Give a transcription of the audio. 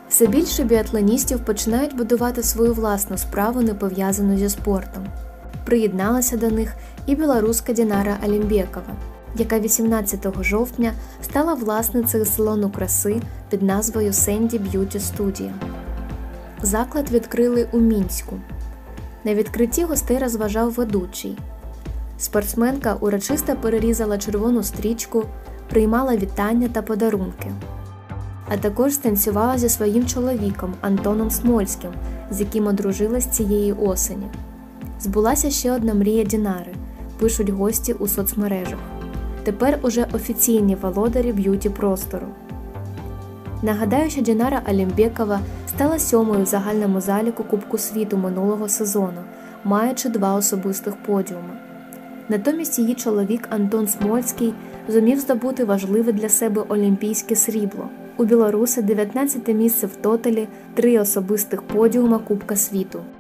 Все більше біатлоністів починають будувати свою власну справу, не пов'язану зі спортом. Приєдналася до них і білоруска Дінара Алімбєкова, яка 18 жовтня стала власницею салону краси під назвою Сенді Б'юті Студіо. Заклад відкрили у Мінську. На відкритті гостей розважав ведучий. Спортсменка урочисто перерізала червону стрічку, приймала вітання та подарунки. А також станцювала зі своїм чоловіком Антоном Смольським, з яким одружилась цієї осені. Збулася ще одна мрія Дінари, пишуть гості у соцмережах. Тепер уже офіційні володарі б'юті-простору. Нагадаю, що Дінара Алімбєкова стала 7-ю в загальному заліку Кубку світу минулого сезону, маючи 2 особистих подіуми. Натомість її чоловік Антон Смольський зумів здобути важливе для себе олімпійське срібло. У білоруса 19-те місце в тоталі, 3 особистих подіума Кубка світу.